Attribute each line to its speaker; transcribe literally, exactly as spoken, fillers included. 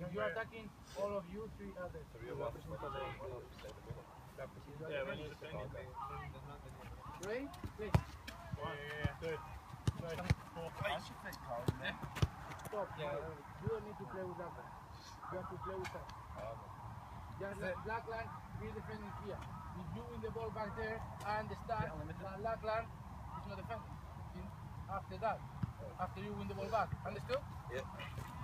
Speaker 1: If you are attacking all of you, three others.
Speaker 2: Yeah, when you're defending.
Speaker 1: Ready? Please.
Speaker 2: One, two, three, four, five.
Speaker 1: Stop. You don't need to play with that one. You have to play with that. Just like Blackland, be defending here. If you win the ball back there, I understand that Blackland is not defending. In, after that, after you win the ball back. Understood?
Speaker 3: Yeah.